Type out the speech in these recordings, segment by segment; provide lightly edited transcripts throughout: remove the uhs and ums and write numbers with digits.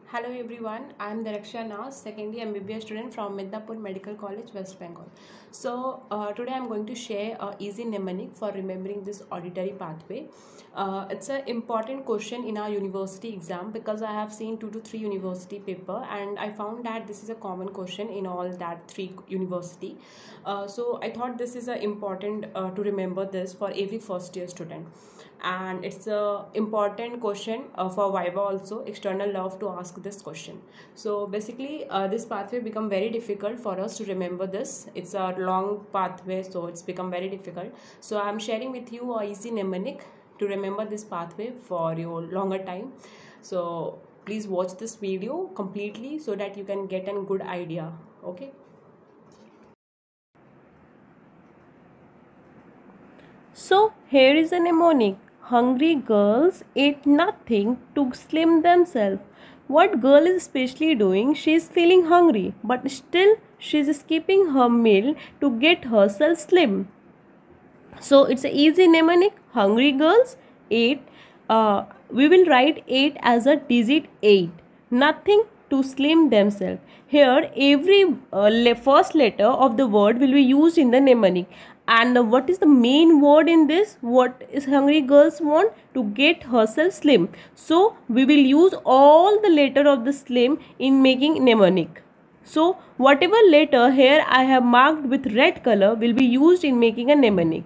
Hello everyone, I am Daraksha Nas, second year MBBS student from Midnapur Medical College, West Bengal. Today I am going to share a easy mnemonic for remembering this auditory pathway. It's an important question in our university exam because I have seen 2 to 3 university paper and I found that this is a common question in all that 3 university. So I thought this is important to remember this for every first year student, and it's a important question for Viva also. External love to ask this question. So basically this pathway become very difficult for us to remember this. It's a long pathway, so it's become very difficult. So I'm sharing with you a easy mnemonic to remember this pathway for your longer time. So please watch this video completely so that you can get a good idea. Okay. So here is a mnemonic. Hungry girls ate nothing to slim themselves. What girl is especially doing? She is feeling hungry, but still she is skipping her meal to get herself slim. So it's an easy mnemonic. Hungry girls ate. We will write 8 as a digit 8. Nothing to slim themselves. Here every first letter of the word will be used in the mnemonic. And what is the main word in this? What is hungry girls want? To get herself slim. So we will use all the letter of the slim in making mnemonic. So whatever letter here I have marked with red color will be used in making a mnemonic.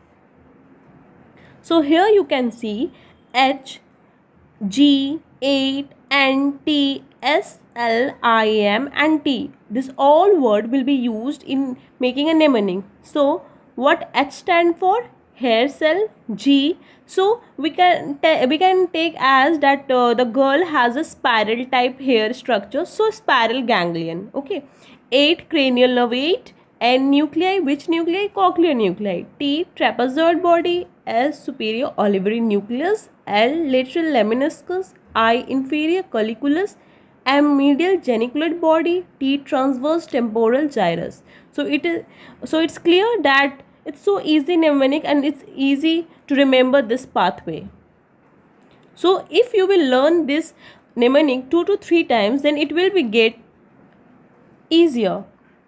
So here you can see H, G, 8, N, T, S, L, I, M and T. This all word will be used in making a mnemonic. So what H stand for? Hair cell. G. So we can take as that the girl has a spiral type hair structure. So spiral ganglion. Okay. 8 cranial nerve 8. N nuclei. Which nuclei? Cochlear nuclei. T trapezoid body. S superior olivary nucleus. L lateral lemniscus. I inferior colliculus. M medial geniculate body. T transverse temporal gyrus. So it's clear that it's so easy mnemonic and it's easy to remember this pathway. So if you will learn this mnemonic 2 to 3 times, then it will be get easier.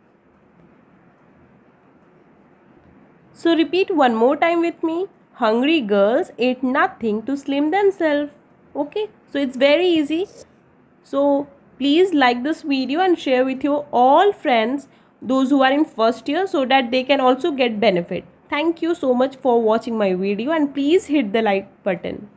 So repeat one more time with me. Hungry girls ate nothing to slim themselves. Okay, so it's very easy. So please like this video and share with your all friends, those who are in first year, so that they can also get benefit. Thank you so much for watching my video and please hit the like button.